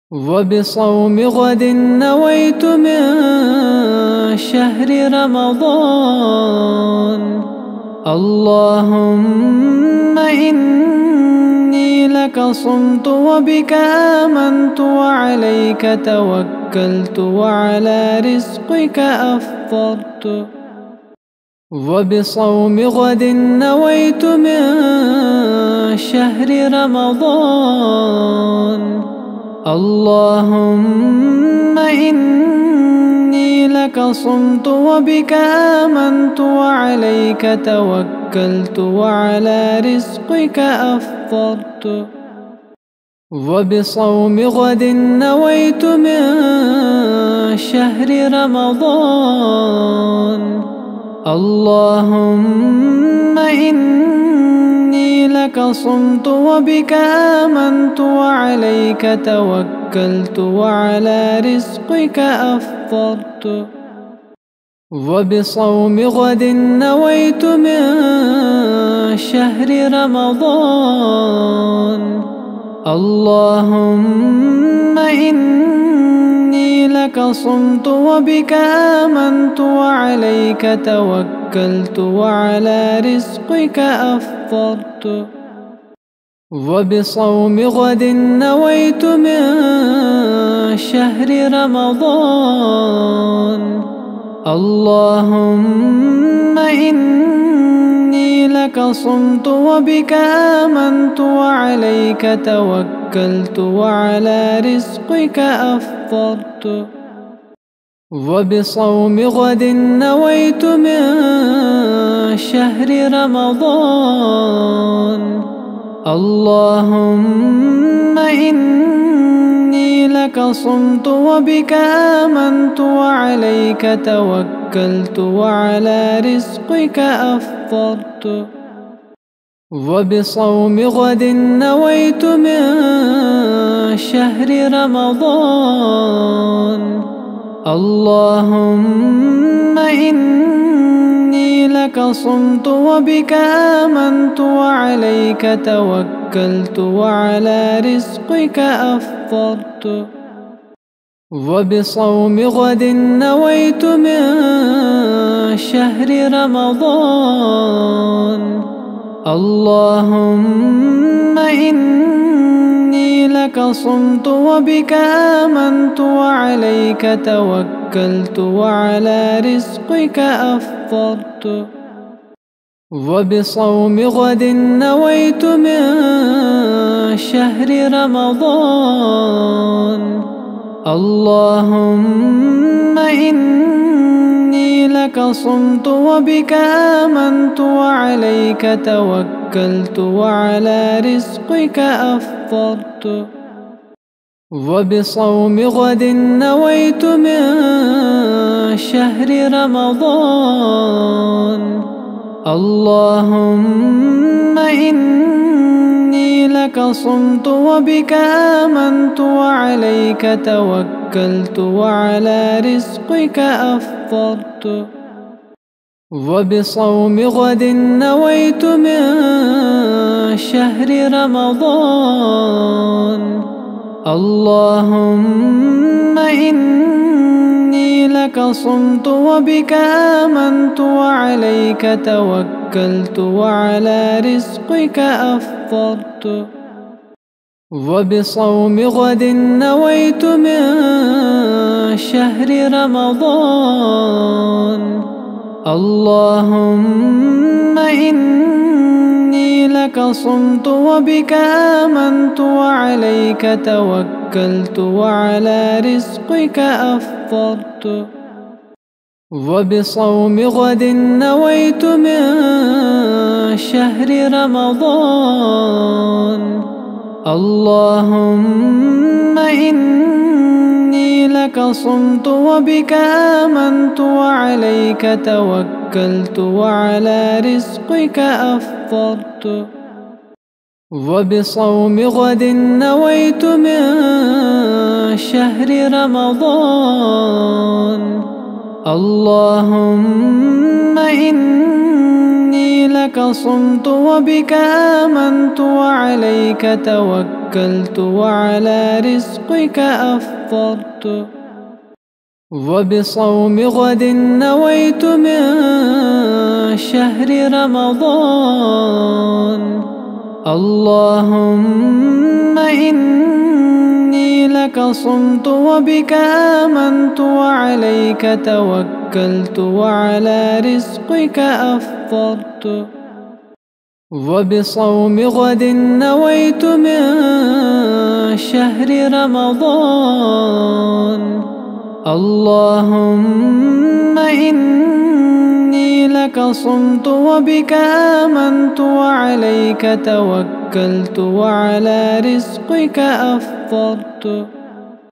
وبصوم غد نويت من شهر رمضان. اللهم إني لك صمت وبك آمنت وعليك توكلت وعلى رزقك أفطرت. وبصوم غد نويت من شهر رمضان. اللهم إني لك صمت وبك آمنت وعليك توكلت وعلى رزقك أفطرت. وبصوم غد نويت من شهر رمضان. اللهم إني لك صمت وبك آمنت وعليك توكلت وعلى رزقك أفطرت. وبصوم غد نويت من شهر رمضان. اللهم إني لك صمت وبك آمنت وعليك توكلت وعلى رزقك أفطرت. وبصوم غد نويت من شهر رمضان. اللهم إني لك صمت وبك آمنت وعليك توكلت وعلى رزقك أفطرت. وبصوم غد نويت من شهر رمضان. اللهم إني لك صمت وبك آمنت وعليك توكلت وعلى رزقك أفطرت. وبصوم غد نويت من شهر رمضان. اللهم إني لك صمت وبك آمنت وعليك توكلت وعلى رزقك أفطرت. وبصوم غد نويت من شهر رمضان. اللهم إني لك صمت وبك آمنت وعليك توكلت وعلى رزقك أفطرت. وبصوم غد نويت من شهر رمضان. اللهم إني لك صمت وبك آمنت وعليك توكلت وعلى رزقك أفطرت. وبصوم غد نويت من شهر رمضان. اللهم إني لك صمت وبك آمنت وعليك توكلت وعلى رزقك أفطرت. وبصوم غد نويت من شهر رمضان. اللهم إني لك صمت وبك آمنت وعليك توكلت وعلى رزقك أفطرت. وبصوم غد نويت من شهر رمضان. اللهم إني لك صمت وبك آمنت وعليك توكلت وعلى رزقك أفطرت. وبصوم غد نويت من شهر رمضان. اللهم إني لك صمت وبك آمنت وعليك توكلت وعلى رزقك أفطرت. وبصوم غد نويت من شهر رمضان. اللهم إني لك صمت وبك آمنت وعليك توكلت توكلت وعلى رزقك أفطرت وبصوم غد نويت من شهر رمضان اللهم إني لك صمت وبك آمنت وعليك توكلت وعلى رزقك أفطرت وبصوم غد نويت من شهر رمضان اللهم إني لك صمت وبك آمنت وعليك توكلت وعلى رزقك أفطرت